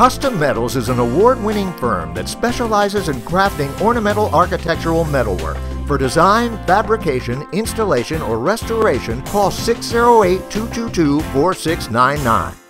Custom Metals is an award-winning firm that specializes in crafting ornamental architectural metalwork. For design, fabrication, installation, or restoration, call 608-222-4699.